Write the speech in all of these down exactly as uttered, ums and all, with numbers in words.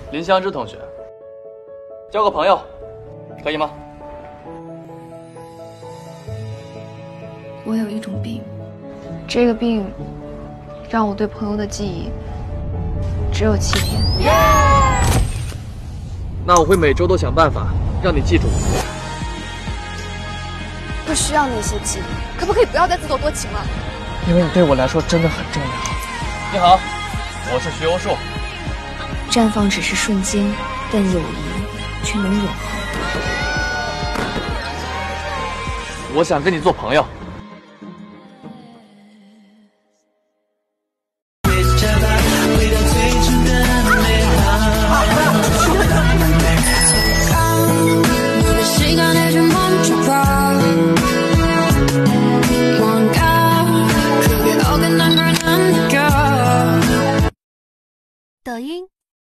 林香芝同学，交个朋友，可以吗？ 我有一种病，这个病让我对朋友的记忆只有七天。 那我会每周都想办法让你记住我。 不需要那些记忆，可不可以不要再自作多情了？ 因为你对我来说真的很重要。你好，我是徐欧树。 绽放只是瞬间，但友谊却能永恒。 我想跟你做朋友。 抖音。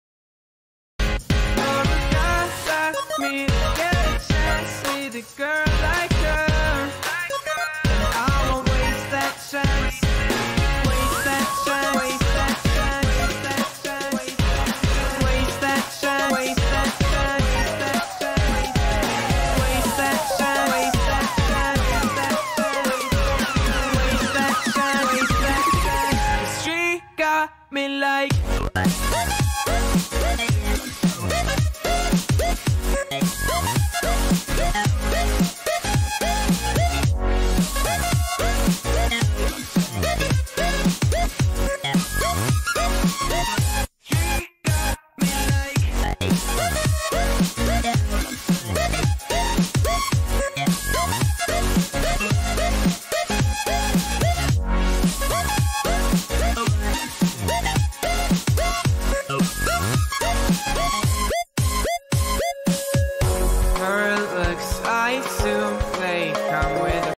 Me like her looks, I assume they come with